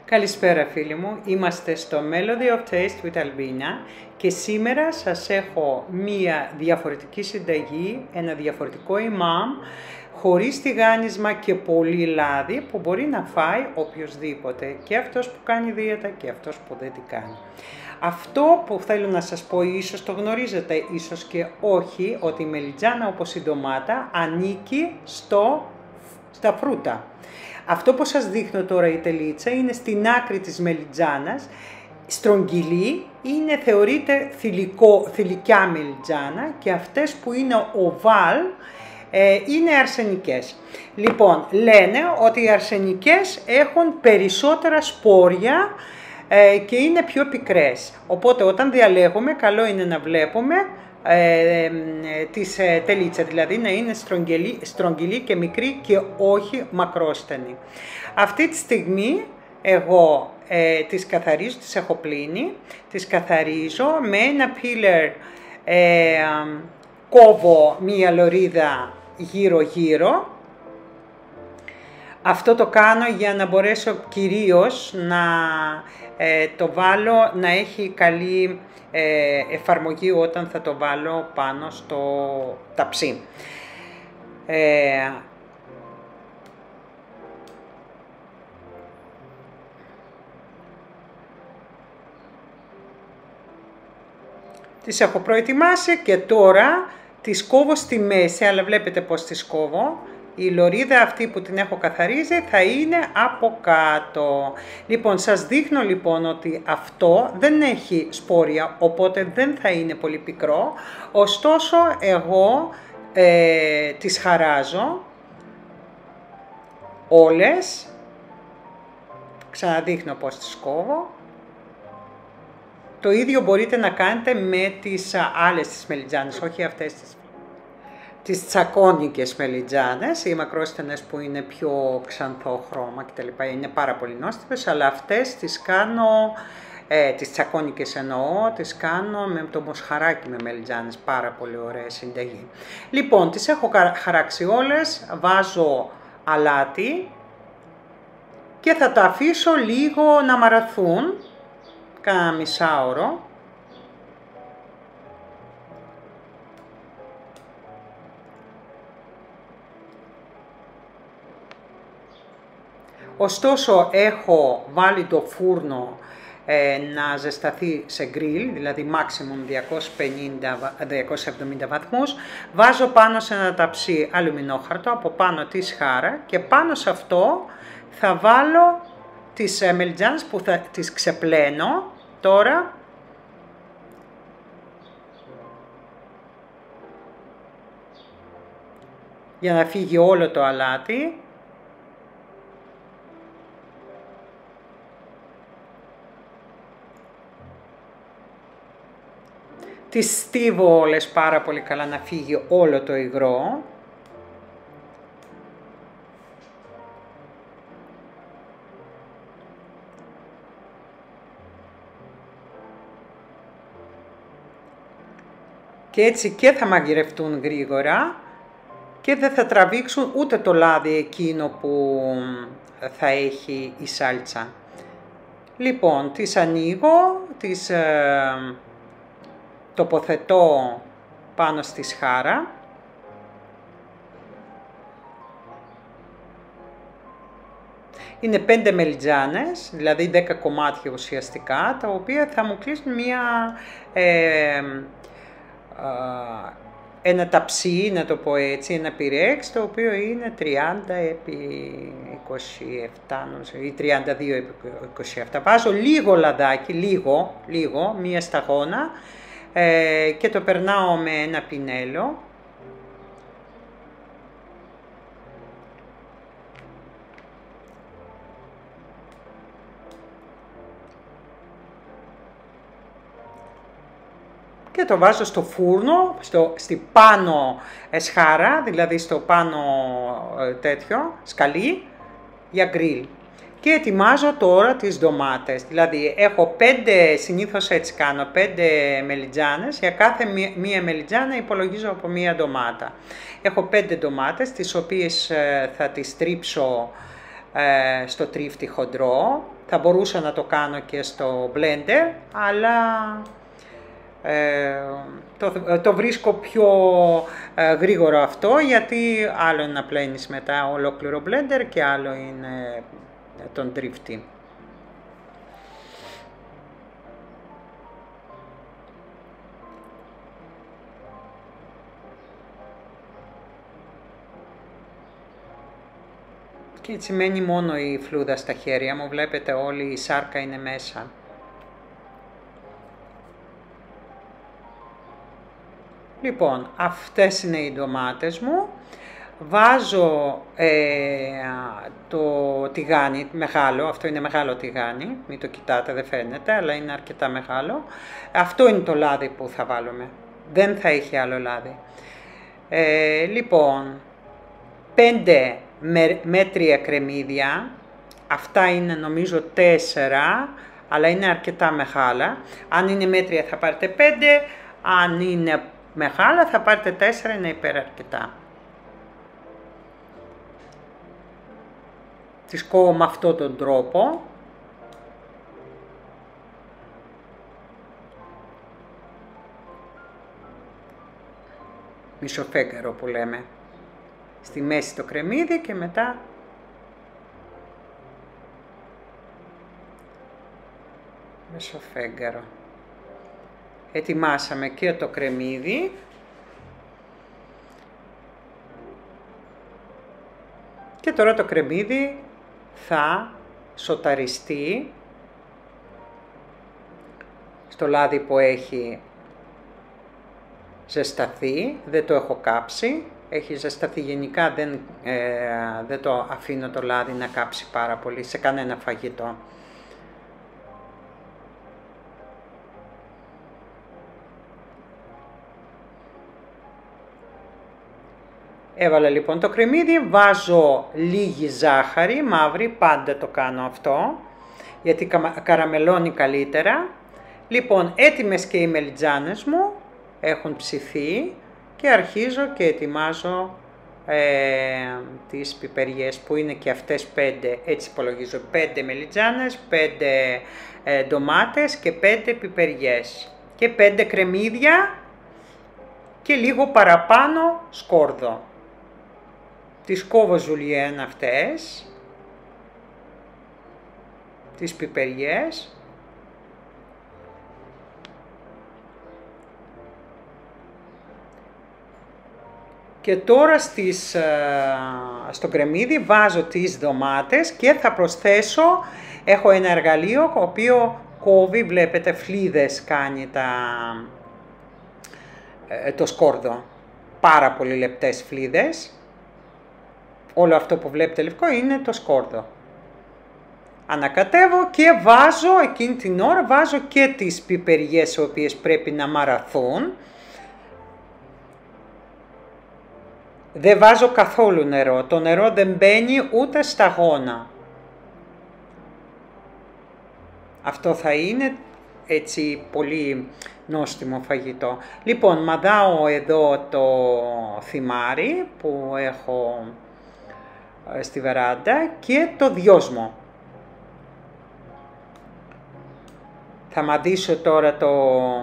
Καλησπέρα φίλοι μου, είμαστε στο Melody of Taste with Albina και σήμερα σας έχω μία διαφορετική συνταγή, ένα διαφορετικό ημάμ, χωρίς τηγάνισμα και πολύ λάδι που μπορεί να φάει οποιοσδήποτε, και αυτός που κάνει δίαιτα και αυτός που δεν την κάνει. Αυτό που θέλω να σας πω, ίσως το γνωρίζετε, ίσως και όχι, ότι η μελιτζάνα όπως η ντομάτα ανήκει στα φρούτα. Αυτό που σας δείχνω τώρα η τελίτσα είναι στην άκρη της μελιτζάνας, στρογγυλή, θεωρείται θηλυκιά μελιτζάνα, και αυτές που είναι οβάλ είναι αρσενικές. Λοιπόν, λένε ότι οι αρσενικές έχουν περισσότερα σπόρια και είναι πιο πικρές. Οπότε όταν διαλέγουμε, καλό είναι να βλέπουμε της τελίτσα, δηλαδή να είναι στρογγυλή και μικρή και όχι μακρόστενη. Αυτή τη στιγμή εγώ τις καθαρίζω, τις έχω πλύνει, τις καθαρίζω με ένα πίλερ, κόβω μία λωρίδα γύρω-γύρω. Αυτό το κάνω για να μπορέσω κυρίως να το βάλω να έχει καλή εφαρμογή όταν θα το βάλω πάνω στο ταψί. Τις έχω προετοιμάσει και τώρα τις κόβω στη μέση, αλλά βλέπετε πως τις κόβω. Η λωρίδα αυτή που την έχω καθαρίσει θα είναι από κάτω. Λοιπόν, σας δείχνω λοιπόν ότι αυτό δεν έχει σπόρια, οπότε δεν θα είναι πολύ πικρό. Ωστόσο, εγώ τις χαράζω όλες. Ξαναδείχνω πως τις κόβω. Το ίδιο μπορείτε να κάνετε με τις άλλες τις μελιτζάνες, όχι αυτές τις τσακώνικες μελιτζάνες, οι μακρόστενες που είναι πιο ξανθό χρώμα κτλ. Είναι πάρα πολύ νόστιμες, αλλά αυτές τις κάνω, τις τσακώνικες εννοώ, τις κάνω με το μοσχαράκι με μελιτζάνες, πάρα πολύ ωραία συνταγή. Λοιπόν, τις έχω χαράξει όλες, βάζω αλάτι και θα τα αφήσω λίγο να μαραθούν, κάνα μισάωρο. Ωστόσο έχω βάλει το φούρνο να ζεσταθεί σε γκριλ, δηλαδή maximum 270 βαθμούς. Βάζω πάνω σε ένα ταψί αλουμινόχαρτο, από πάνω τη σχάρα, και πάνω σε αυτό θα βάλω τις μελιτζάνες που θα τις ξεπλένω τώρα. Για να φύγει όλο το αλάτι. Τις στίβω όλες πάρα πολύ καλά να φύγει όλο το υγρό. Και έτσι και θα μαγειρευτούν γρήγορα και δεν θα τραβήξουν ούτε το λάδι εκείνο που θα έχει η σάλτσα. Λοιπόν, τις ανοίγω, τις τοποθετώ πάνω στη σχάρα. Είναι 5 μελιτζάνες, δηλαδή 10 κομμάτια ουσιαστικά, τα οποία θα μου κλείσουν ένα ταψί, να το πω έτσι, ένα πυρέξ, το οποίο είναι 30 επί 27 ή 32 επί 27. Βάζω λίγο λαδάκι, λίγο, μία σταγόνα, και το περνάω με ένα πινέλο. Και το βάζω στο φούρνο, στη πάνω σχάρα, δηλαδή στο πάνω τέτοιο, σκαλί, για γκριλ. Και ετοιμάζω τώρα τις ντομάτες, δηλαδή έχω 5, συνήθως έτσι κάνω, 5 μελιτζάνες, για κάθε μία μελιτζάνα υπολογίζω από μία ντομάτα. Έχω 5 ντομάτες, τις οποίες θα τις τρίψω στο τρίφτη χοντρό, Θα μπορούσα να το κάνω και στο blender, αλλά το βρίσκω πιο γρήγορο αυτό, γιατί άλλο είναι να πλένεις μετά ολόκληρο blender και άλλο είναι τον τρίφτη. Και έτσι μένει μόνο η φλούδα στα χέρια μου, βλέπετε όλη η σάρκα είναι μέσα. Λοιπόν, αυτές είναι οι ντομάτες μου. Βάζω το τηγάνι μεγάλο, αυτό είναι μεγάλο τηγάνι, μην το κοιτάτε, δεν φαίνεται, αλλά είναι αρκετά μεγάλο. Αυτό είναι το λάδι που θα βάλουμε, δεν θα έχει άλλο λάδι. Λοιπόν, 5 μέτρια κρεμμύδια, αυτά είναι νομίζω 4, αλλά είναι αρκετά μεγάλα. Αν είναι μέτρια θα πάρετε 5, αν είναι μεγάλα θα πάρετε 4, είναι υπεραρκετά. Τις κόβω με αυτόν τον τρόπο. Μισοφέγγαρο που λέμε. Στη μέση το κρεμμύδι και μετά μεσοφέγγαρο. Ετοιμάσαμε και το κρεμμύδι. Και τώρα το κρεμμύδι θα σοταριστεί στο λάδι που έχει ζεσταθεί, δεν το έχω κάψει, έχει ζεσταθεί γενικά, δεν το αφήνω το λάδι να κάψει πάρα πολύ σε κανένα φαγητό. Έβαλα λοιπόν το κρεμμύδι, βάζω λίγη ζάχαρη, μαύρη, πάντα το κάνω αυτό, γιατί καραμελώνει καλύτερα. Λοιπόν, έτοιμες και οι μελιτζάνες μου, έχουν ψηθεί και αρχίζω και ετοιμάζω τις πιπεριές που είναι και αυτές 5, έτσι υπολογίζω, 5 μελιτζάνες, 5 ντομάτες και 5 πιπεριές και 5 κρεμμύδια και λίγο παραπάνω σκόρδο. Τις κόβω ζουλιέν αυτές, τις πιπεριές. Και τώρα στο κρεμμύδι βάζω τις ντομάτες και θα προσθέσω, έχω ένα εργαλείο το οποίο κόβει, βλέπετε φλίδες κάνει το σκόρδο, πάρα πολύ λεπτές φλίδες. Όλο αυτό που βλέπετε λευκό είναι το σκόρδο. Ανακατεύω και βάζω, εκείνη την ώρα βάζω και τις πιπεριές οι οποίες πρέπει να μαραθούν. Δεν βάζω καθόλου νερό, το νερό δεν μπαίνει ούτε σταγόνα. Αυτό θα είναι έτσι πολύ νόστιμο φαγητό. Λοιπόν, μαδάω εδώ το θυμάρι που έχω στη βεράντα και το δυόσμο. Θα μαδίσω τώρα το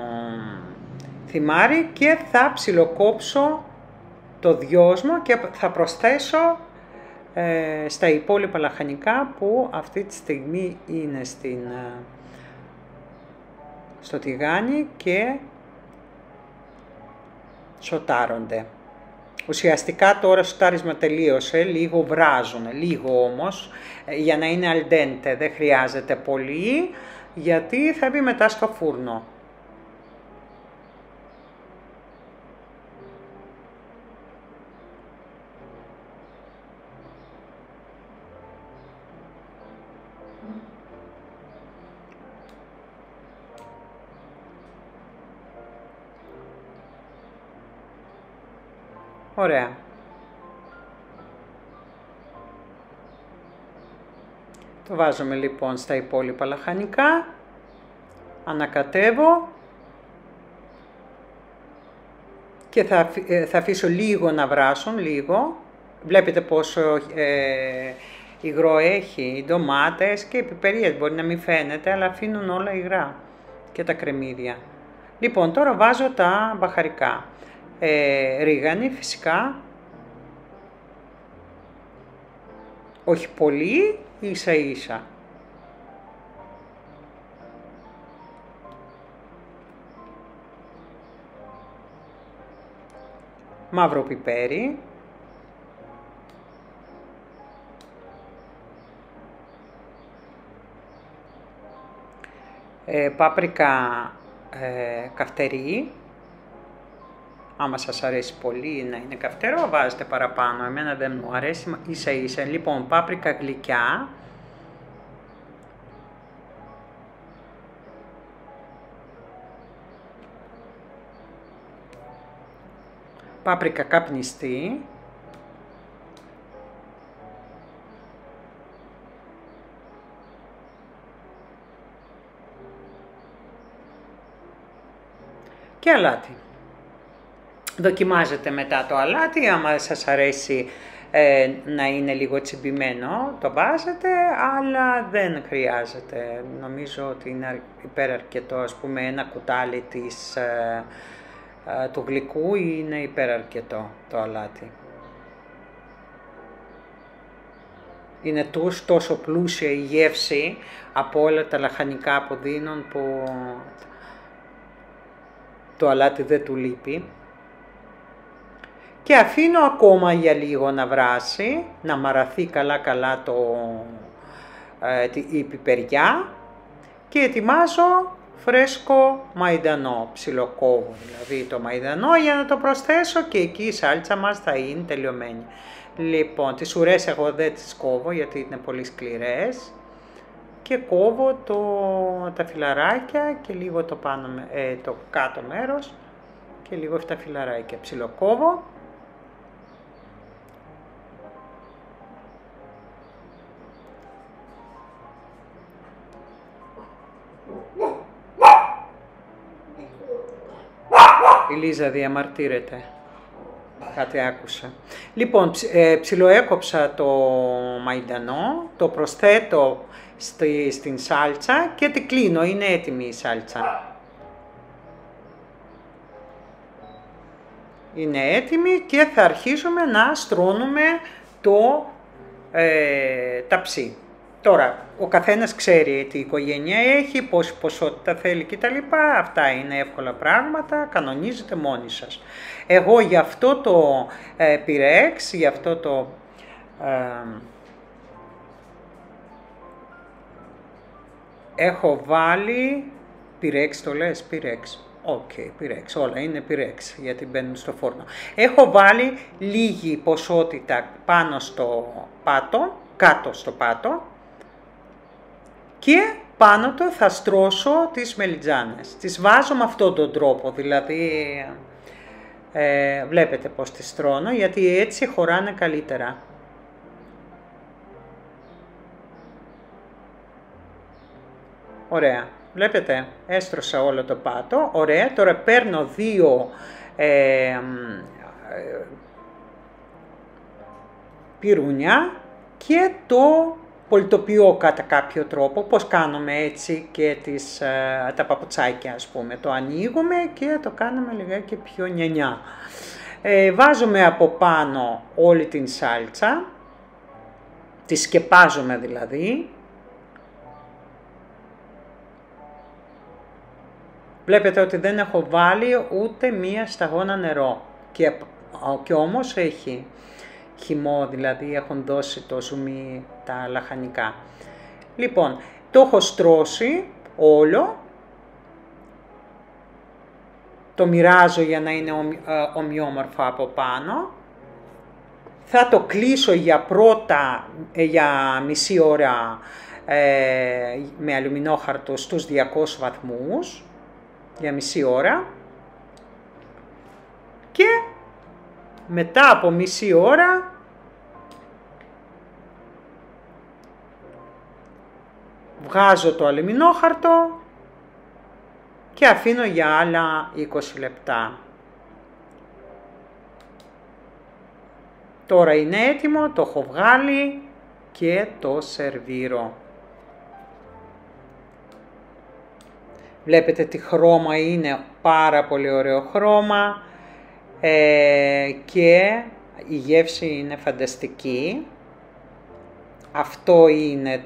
θυμάρι και θα ψιλοκόψω το δυόσμο και θα προσθέσω στα υπόλοιπα λαχανικά που αυτή τη στιγμή είναι στο τηγάνι και σοτάρονται. Ουσιαστικά τώρα σοτάρισμα τελείωσε, λίγο βράζουν, λίγο όμως, για να είναι al dente, δεν χρειάζεται πολύ, γιατί θα μπει μετά στο φούρνο. Ωραία. Το βάζουμε λοιπόν στα υπόλοιπα λαχανικά, ανακατεύω και θα αφήσω λίγο να βράσουν, λίγο. Βλέπετε πόσο Υγρό έχει, οι ντομάτες και οι πιπερίες, μπορεί να μην φαίνεται, αλλά αφήνουν όλα υγρά και τα κρεμμύδια. Λοιπόν, τώρα βάζω τα μπαχαρικά. Ρίγανη φυσικά, όχι πολύ, ίσα ίσα. Μαύρο πιπέρι. Πάπρικα καυτερή. Άμα σας αρέσει πολύ να είναι καυτερό, βάζετε παραπάνω. Εμένα δεν μου αρέσει, ίσα ίσα. Λοιπόν, πάπρικα γλυκιά. Πάπρικα καπνιστή. Και αλάτι. Δοκιμάζετε μετά το αλάτι, άμα σας αρέσει να είναι λίγο τσιμπημένο, το βάζετε, αλλά δεν χρειάζεται. Νομίζω ότι είναι υπεραρκετό, ας πούμε, ένα κουτάλι του γλυκού είναι υπεραρκετό το αλάτι. Είναι τόσο πλούσια η γεύση από όλα τα λαχανικά που δίνουν που το αλάτι δεν του λείπει. Και αφήνω ακόμα για λίγο να βράσει, να μαραθεί καλά η πιπεριά και ετοιμάζω φρέσκο μαϊντανό, ψιλοκόβω δηλαδή το μαϊντανό για να το προσθέσω και εκεί η σάλτσα μας θα είναι τελειωμένη. Λοιπόν, τις ουρές εγώ δεν τις κόβω γιατί είναι πολύ σκληρές και κόβω τα φιλαράκια και λίγο το κάτω μέρος και λίγο αυτά φιλαράκια ψιλοκόβω. Η Λίζα διαμαρτύρεται. Κάτι άκουσα. Λοιπόν, ψιλοέκοψα το μαϊντανό, το προσθέτω στην σάλτσα και την κλείνω. Είναι έτοιμη η σάλτσα. Είναι έτοιμη και θα αρχίσουμε να στρώνουμε ταψί. Τώρα, ο καθένας ξέρει τι οικογένεια έχει, πόση ποσότητα θέλει κτλ. Αυτά είναι εύκολα πράγματα, κανονίζετε μόνοι σας. Εγώ για αυτό το πυρέξ, για αυτό το έχω βάλει, πυρέξ το λες, πυρέξ. Πυρέξ, όλα είναι πυρέξ γιατί μπαίνουν στο φούρνο. Έχω βάλει λίγη ποσότητα πάνω στο πάτο, κάτω στο πάτο και πάνω του θα στρώσω τις μελιτζάνες. Τις βάζω με αυτόν τον τρόπο, δηλαδή βλέπετε πως τις στρώνω γιατί έτσι χωράνε καλύτερα. Ωραία. Βλέπετε, έστρωσα όλο το πάτο, ωραία, τώρα παίρνω δύο πυρούνια και το πολιτοποιώ κατά κάποιο τρόπο, πώς κάνουμε έτσι και τα παπουτσάκια ας πούμε, το ανοίγουμε και το κάνουμε λιγάκι πιο νιανιά. Βάζουμε από πάνω όλη την σάλτσα, τη σκεπάζουμε δηλαδή. Βλέπετε ότι δεν έχω βάλει ούτε μία σταγόνα νερό και όμως έχει χυμό, δηλαδή έχουν δώσει το ζουμί τα λαχανικά. Λοιπόν, το έχω στρώσει όλο, το μοιράζω για να είναι ομοιόμορφα από πάνω. Θα το κλείσω για μισή ώρα με αλουμινόχαρτο στους 200 βαθμούς. Για μισή ώρα και μετά από μισή ώρα βγάζω το αλουμινόχαρτο και αφήνω για άλλα 20 λεπτά. Τώρα είναι έτοιμο, το έχω βγάλει και το σερβίρω. Βλέπετε τι χρώμα είναι, πάρα πολύ ωραίο χρώμα και η γεύση είναι φανταστική. Αυτό είναι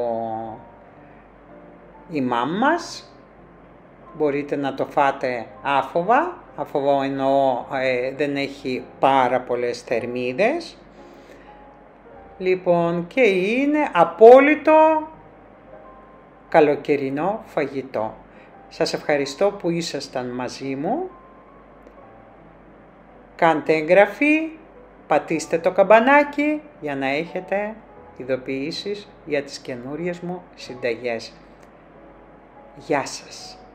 η μάμ μας. Μπορείτε να το φάτε άφοβα. Άφοβα εννοώ δεν έχει πάρα πολλές θερμίδες. Λοιπόν, και είναι απόλυτο καλοκαιρινό φαγητό. Σας ευχαριστώ που ήσασταν μαζί μου. Κάντε εγγραφή, πατήστε το καμπανάκι για να έχετε ειδοποιήσεις για τις καινούριες μου συνταγές. Γεια σας!